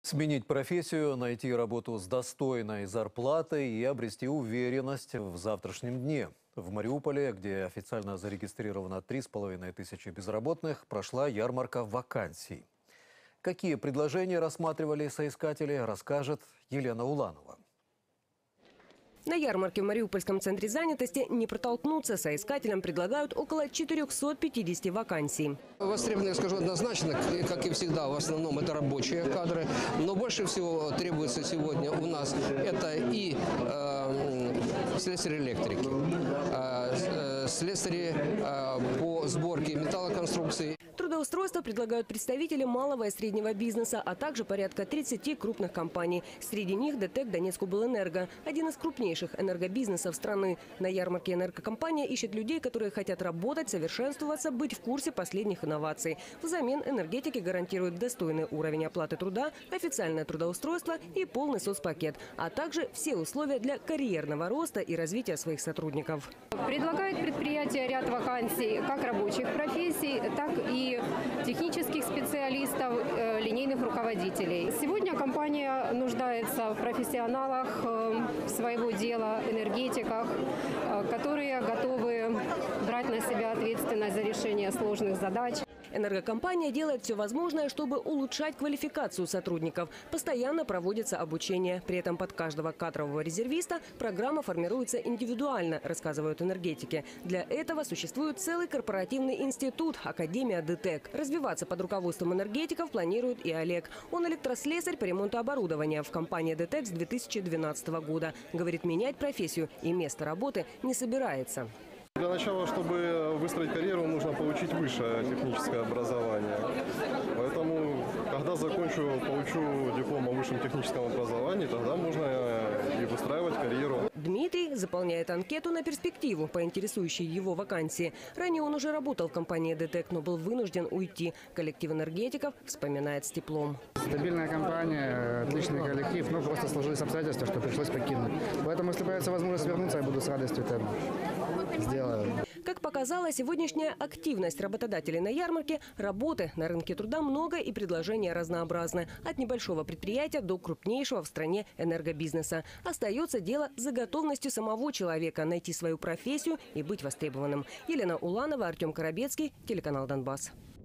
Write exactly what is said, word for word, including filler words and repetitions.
Сменить профессию, найти работу с достойной зарплатой и обрести уверенность в завтрашнем дне. В Мариуполе, где официально зарегистрировано три с половиной тысячи безработных, прошла ярмарка вакансий. Какие предложения рассматривали соискатели, расскажет Елена Уланова. На ярмарке в Мариупольском центре занятости не протолкнуться. Соискателям предлагают около четырёхсот пятидесяти вакансий. Востребованы, я скажу однозначно, как и всегда, в основном это рабочие кадры. Но больше всего требуется сегодня у нас это и э, слесари электрики, э, слесари э, по сборке металлоконструкций. Трудоустройство предлагают представители малого и среднего бизнеса, а также порядка тридцати крупных компаний. Среди них ДТЭК Донецкоблэнерго, один из крупнейших энергобизнесов страны. На ярмарке энергокомпания ищет людей, которые хотят работать, совершенствоваться, быть в курсе последних инноваций. Взамен энергетики гарантируют достойный уровень оплаты труда, официальное трудоустройство и полный соцпакет, а также все условия для карьерного роста и развития своих сотрудников. Предлагает предприятие ряд вакансий как рабочих профессий, так и технических специалистов, э, линейных руководителей. Сегодня компания нуждается в профессионалах э, своего дела, энергетиках, э, которые готовы брать на себя ответственность за решение сложных задач. Энергокомпания делает все возможное, чтобы улучшать квалификацию сотрудников. Постоянно проводится обучение. При этом под каждого кадрового резервиста программа формируется индивидуально, рассказывают энергетики. Для этого существует целый корпоративный институт – Академия ДТЭК. Развиваться под руководством энергетиков планирует и Олег. Он электрослесарь по ремонту оборудования в компании ДТЭК с две тысячи двенадцатого года. Говорит, менять профессию и место работы не собирается. Для начала, чтобы выстроить карьеру, нужно получить высшее техническое образование. Поэтому, когда закончу, получу диплом о высшем техническом образовании, тогда можно и выстраивать карьеру. Дмитрий заполняет анкету на перспективу по интересующей его вакансии. Ранее он уже работал в компании ДТЭК, но был вынужден уйти. Коллектив энергетиков вспоминает с теплом. Стабильная компания, отличный коллектив, но просто сложились обстоятельства, что пришлось покинуть. Поэтому, если появится возможность вернуться, я буду с радостью это сделаю. Как показала сегодняшняя активность работодателей на ярмарке, работы на рынке труда много и предложения разнообразны. От небольшого предприятия до крупнейшего в стране энергобизнеса. Остается дело за готовностью самого человека найти свою профессию и быть востребованным. Елена Уланова, Артем Коробецкий, телеканал «Донбасс».